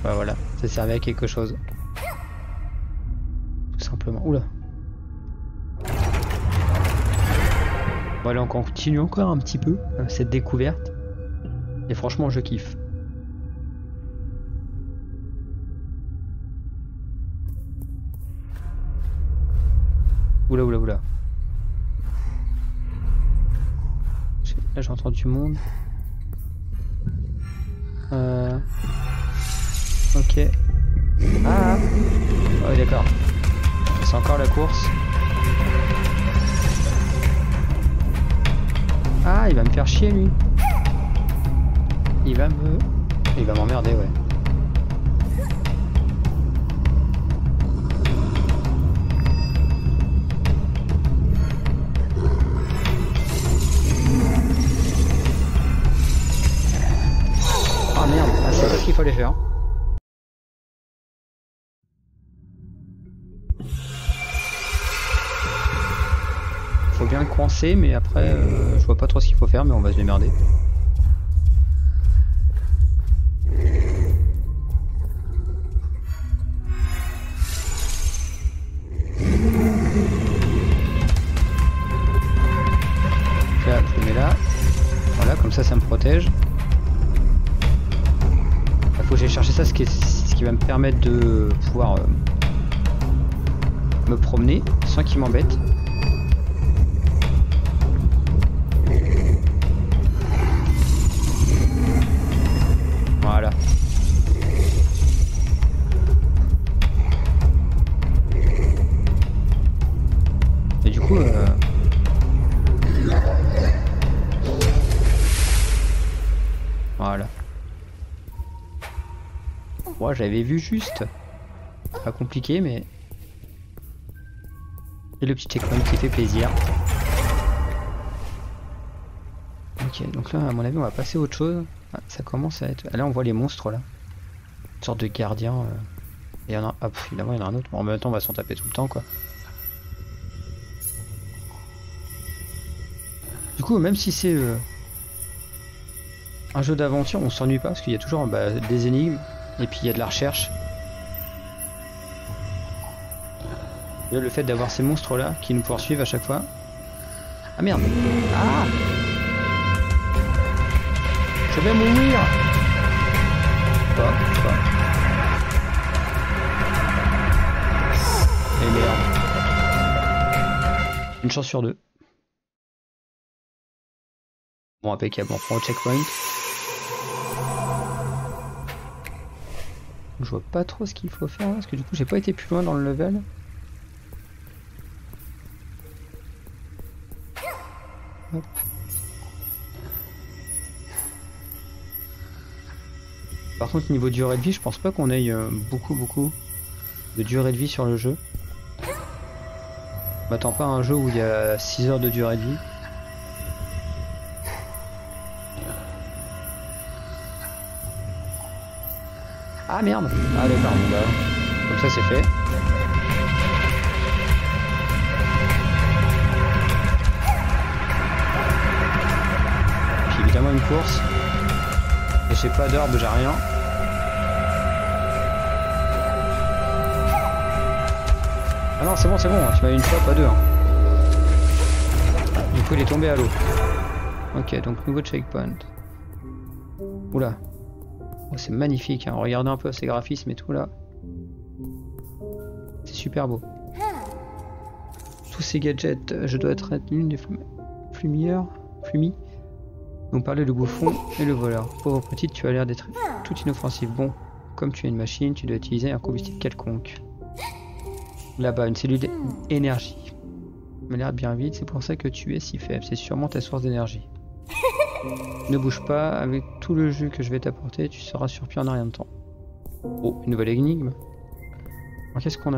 Bah voilà, ça servait à quelque chose. Tout simplement. Oula. Bon allez, on continue encore un petit peu cette découverte. Et franchement, je kiffe. Oula, oula, oula. Là, j'entends du monde. Ok. Ah. Oh, d'accord. C'est encore la course. Ah, il va me faire chier, lui. Il va m'emmerder, ouais. Ah merde, ah, c'est pas ce qu'il fallait faire. Faut bien le coincer, mais après, je vois pas trop ce qu'il faut faire, mais on va se démerder. Là, je le mets là. Voilà, comme ça me protège. Il faut que j'aille chercher ça, ce qui va me permettre de pouvoir me promener sans qu'il m'embête. Voilà. Et du coup, voilà. Moi, j'avais vu juste. Pas compliqué, mais... Et le petit checkpoint qui fait plaisir. Ok, donc là, à mon avis, on va passer à autre chose. Ah, ça commence à être... Là, on voit les monstres, là. Une sorte de gardien. Et il y en a... Ah, évidemment, il y en a un autre. Bon, en même temps, on va s'en taper tout le temps, quoi. Du coup, même si c'est un jeu d'aventure, on s'ennuie pas, parce qu'il y a toujours des énigmes. Et puis, il y a de la recherche. Et là, le fait d'avoir ces monstres-là qui nous poursuivent à chaque fois. Ah, merde. Ah! Je vais mourir. Pas. Et merde. Une chance sur deux. Bon, impeccable, on prend au checkpoint. Je vois pas trop ce qu'il faut faire, parce que du coup j'ai pas été plus loin dans le level. Hop. Par contre, niveau durée de vie, je pense pas qu'on ait beaucoup de durée de vie sur le jeu. On m'attend pas à un jeu où il y a 6 heures de durée de vie. Ah merde! Ah d'accord, bon bah, comme ça c'est fait. Puis évidemment une course. Et j'ai pas d'orbe, j'ai rien. Ah non, c'est bon, tu m'as eu une fois, pas deux. Hein. Du coup, il est tombé à l'eau. Ok, donc nouveau checkpoint. Oula. Oh, c'est magnifique, hein. Regardez un peu ces graphismes et tout là. C'est super beau. Tous ces gadgets, je dois être l'une des flumis. Donc parler le bouffon et le voleur. Pauvre petite, tu as l'air d'être tout inoffensif. Bon, comme tu es une machine, tu dois utiliser un combustible quelconque. Là-bas, une cellule d'énergie. Elle a l'air bien vide, c'est pour ça que tu es si faible. C'est sûrement ta source d'énergie. Ne bouge pas, avec tout le jus que je vais t'apporter, tu seras surpris en rien de temps. Oh, une nouvelle énigme. Alors qu'est-ce qu'on a?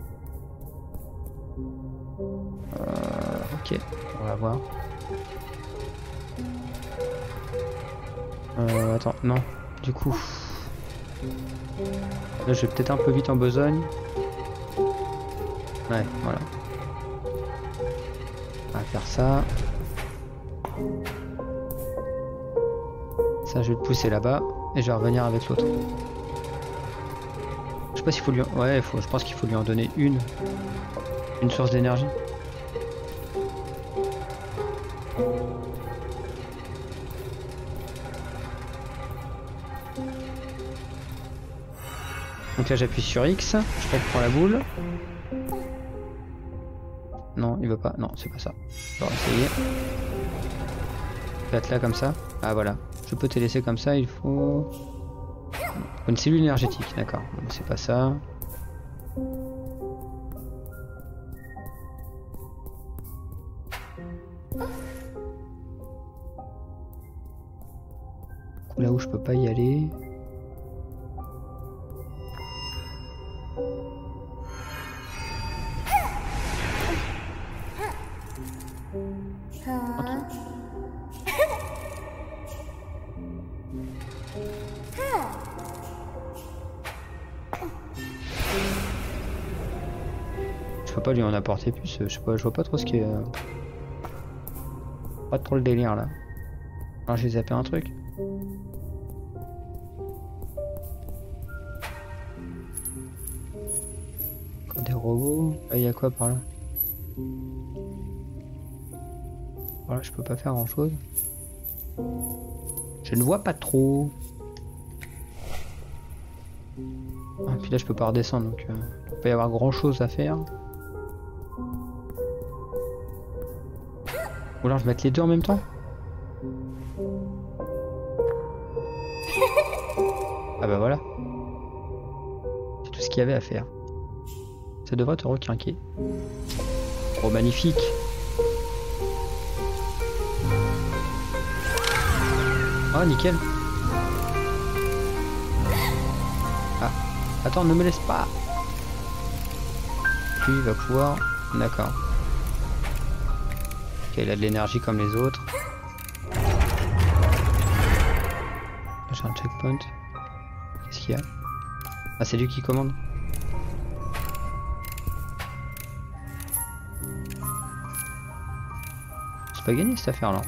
Ok, on va voir. Attends, non, du coup... Là, je vais peut-être un peu vite en besogne. Ouais, voilà. On va faire ça. Ça, je vais le pousser là-bas. Et je vais revenir avec l'autre. Je sais pas s'il faut lui... Ouais, je pense qu'il faut lui en donner une. Une source d'énergie. Donc là j'appuie sur X, je reprends la boule. Non, il veut pas. Non, c'est pas ça. On va essayer. Peut-être là comme ça. Ah voilà. Je peux te laisser comme ça, il faut... Une cellule énergétique, d'accord. Bon, c'est pas ça. Là où je peux pas y aller. Je peux pas lui en apporter plus, je sais pas, je vois pas trop ce qui est... Pas trop le délire là. Alors j'ai zappé un truc. Encore des robots. Là il y a quoi par là? Voilà, je peux pas faire grand chose. Je ne vois pas trop. Ah, puis là je peux pas redescendre donc il peut pas y avoir grand chose à faire. Ou alors je vais mettre les deux en même temps. Ah bah voilà. C'est tout ce qu'il y avait à faire. Ça devrait te requinquer. Oh magnifique. Oh nickel. Ah. Attends, ne me laisse pas. Lui il va pouvoir... D'accord. Ok, il a de l'énergie comme les autres. J'ai un checkpoint. Qu'est-ce qu'il y a? Ah c'est lui qui commande. C'est pas gagné cette affaire là.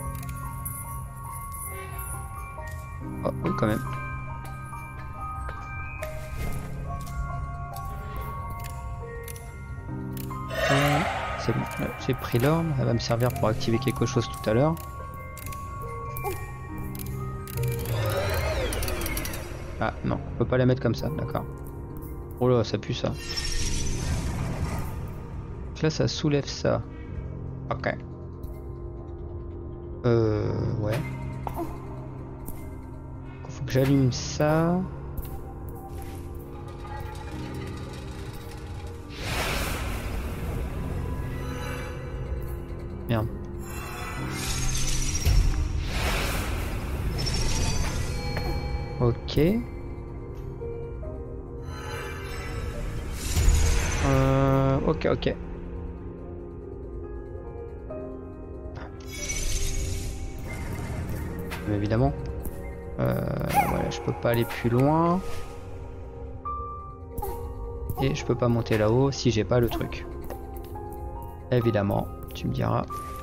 Oh oui quand même. C'est bon, j'ai pris l'orbe, elle va me servir pour activer quelque chose tout à l'heure. Ah non, on peut pas la mettre comme ça, d'accord. Oh là, ça pue ça. Donc là, ça soulève ça. Ok. Ouais. Faut que j'allume ça. Merde. Ok. Ok. Mais évidemment. Voilà, je peux pas aller plus loin. Et je peux pas monter là-haut si j'ai pas le truc. Évidemment, tu me diras.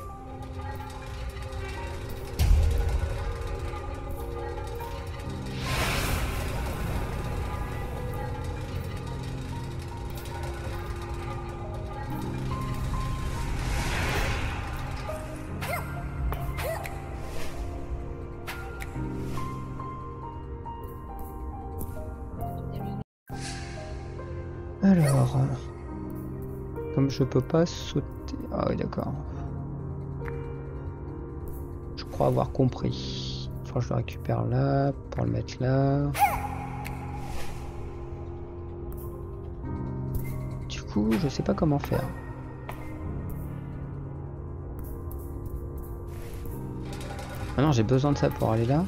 Alors, comme je peux pas sauter... Ah oui d'accord. Je crois avoir compris. Il faut que je le récupère là, pour le mettre là. Du coup, je sais pas comment faire. Maintenant j'ai besoin de ça pour aller là.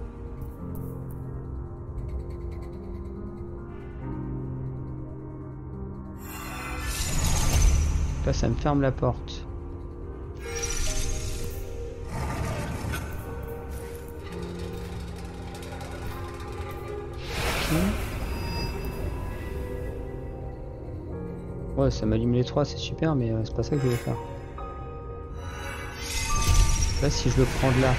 Là, ça me ferme la porte. Okay. Ouais, ça m'allume les trois, c'est super, mais c'est pas ça que je voulais faire. Là, si je le prends de là.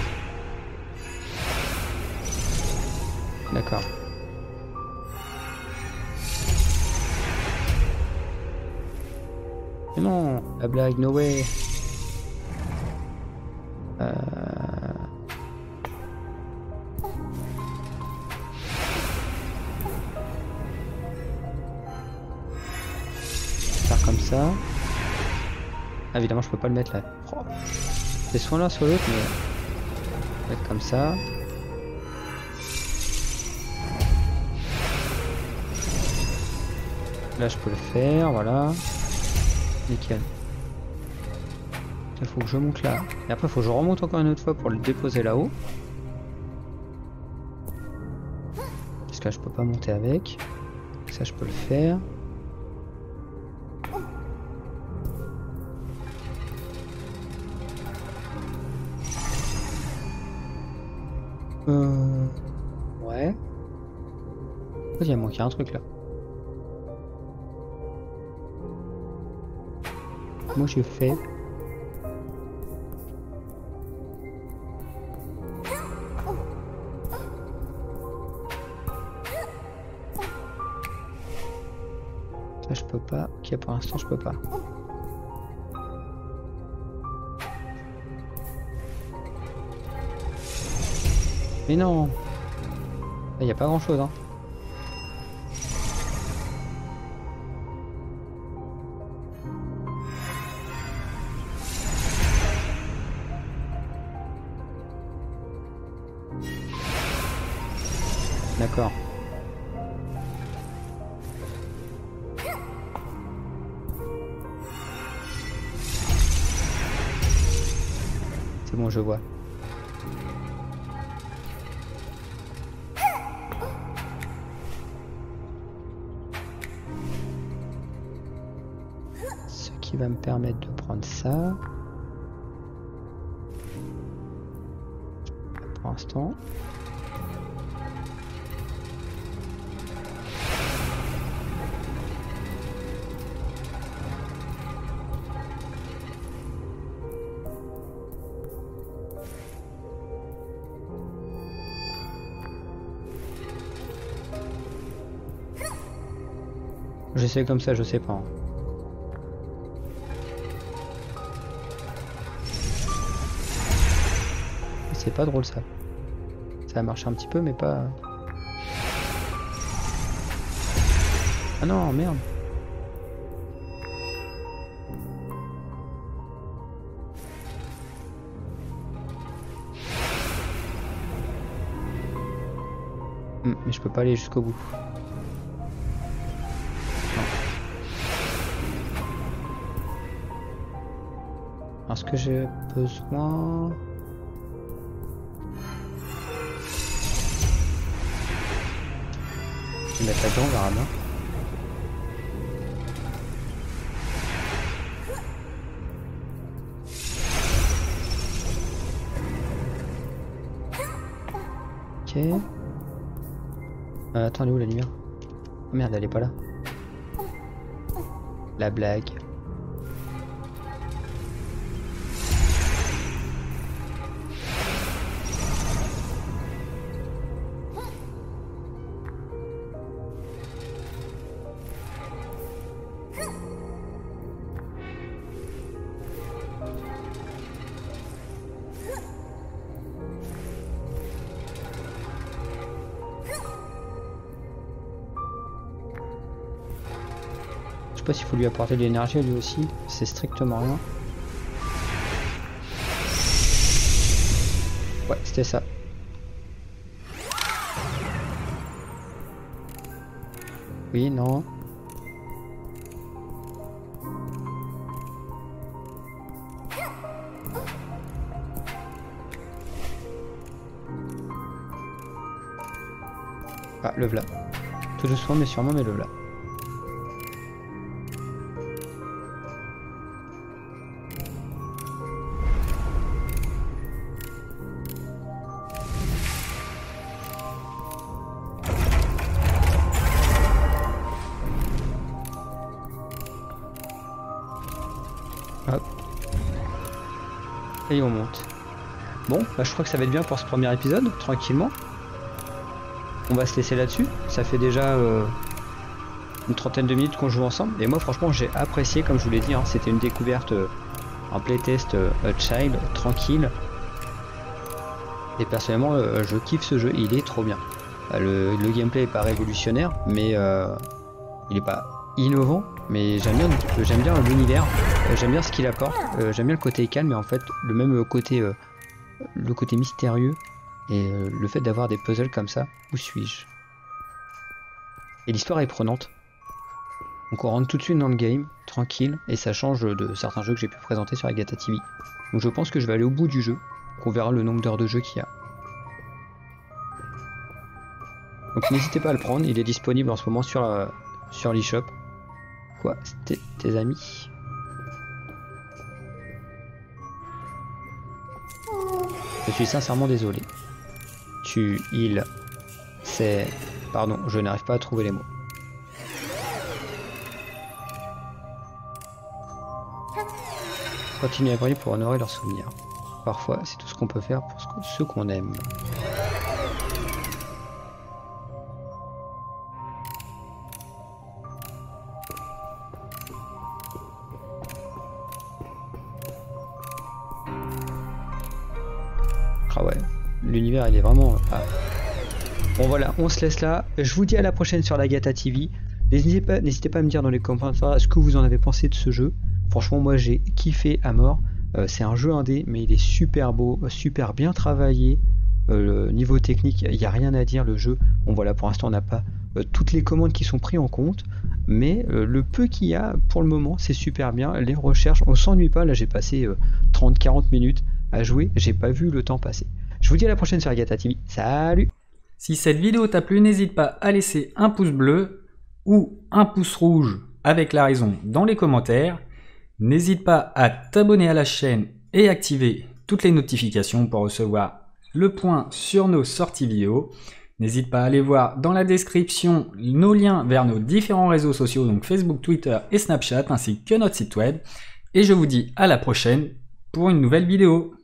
D'accord. Mais non, la blague, no way. Faire comme ça. Ah, évidemment, je peux pas le mettre là. Oh. C'est soit l'un, soit l'autre, mais mettre comme ça. Là, je peux le faire, voilà. Nickel. Il faut que je monte là. Et après, il faut que je remonte encore une autre fois pour le déposer là-haut. Parce que là, je peux pas monter avec. Ça, je peux le faire. Ouais. Il y a manqué un truc là. Moi j'ai fait. Ça je peux pas. Ok, pour l'instant je peux pas. Mais non. Il n'y a pas grand chose hein. D'accord. C'est bon, je vois. Ce qui va me permettre de prendre ça. Pour l'instant. J'essaie comme ça, je sais pas. C'est pas drôle ça. Ça a marché un petit peu mais pas... Ah non, merde. Mais je peux pas aller jusqu'au bout. Est-ce que j'ai besoin... Je vais mettre là-dedans, on verra bien. Ok. Attends, elle est où la lumière? Oh merde, elle est pas là. La blague. Je sais pas s'il faut lui apporter de l'énergie à lui aussi, c'est strictement rien. Ouais, c'était ça. Oui, non. Ah, le v'là. Tout doucement mais sûrement, mais le v'là. Hop. Et on monte. Bon, bah je crois que ça va être bien pour ce premier épisode, tranquillement. On va se laisser là-dessus. Ça fait déjà une trentaine de minutes qu'on joue ensemble. Et moi franchement j'ai apprécié, comme je vous l'ai dit, hein, c'était une découverte, un playtest child, tranquille. Et personnellement je kiffe ce jeu, il est trop bien. Le gameplay est pas révolutionnaire, mais il est pas innovant, mais j'aime bien l'univers, j'aime bien ce qu'il apporte, j'aime bien le côté calme, mais en fait le même côté, le côté mystérieux, et le fait d'avoir des puzzles comme ça. Où suis-je? Et l'histoire est prenante. Donc on rentre tout de suite dans le game, tranquille, et ça change de certains jeux que j'ai pu présenter sur Agatha TV. Donc je pense que je vais aller au bout du jeu, qu'on verra le nombre d'heures de jeu qu'il y a. Donc n'hésitez pas à le prendre, il est disponible en ce moment sur l'eShop. Quoi? C'était tes amis? Je suis sincèrement désolé. C'est... Pardon, je n'arrive pas à trouver les mots. Continuez à briller pour honorer leurs souvenirs. Parfois, c'est tout ce qu'on peut faire pour ceux qu'on aime. Ah ouais, l'univers il est vraiment... Ah. Bon voilà, on se laisse là. Je vous dis à la prochaine sur l'Agatha TV. N'hésitez pas à me dire dans les commentaires ce que vous en avez pensé de ce jeu. Franchement, moi j'ai kiffé à mort. C'est un jeu indé, mais il est super beau, super bien travaillé. Niveau technique, il n'y a rien à dire. Le jeu, bon voilà, pour l'instant on n'a pas toutes les commandes qui sont prises en compte, mais le peu qu'il y a pour le moment, c'est super bien. Les recherches, on s'ennuie pas. Là j'ai passé 30-40 minutes à jouer, j'ai pas vu le temps passer. Je vous dis à la prochaine sur Agatha TV. Salut! Si cette vidéo t'a plu, n'hésite pas à laisser un pouce bleu ou un pouce rouge avec la raison dans les commentaires. N'hésite pas à t'abonner à la chaîne et activer toutes les notifications pour recevoir le point sur nos sorties vidéo. N'hésite pas à aller voir dans la description nos liens vers nos différents réseaux sociaux, donc Facebook, Twitter et Snapchat, ainsi que notre site web. Et je vous dis à la prochaine pour une nouvelle vidéo.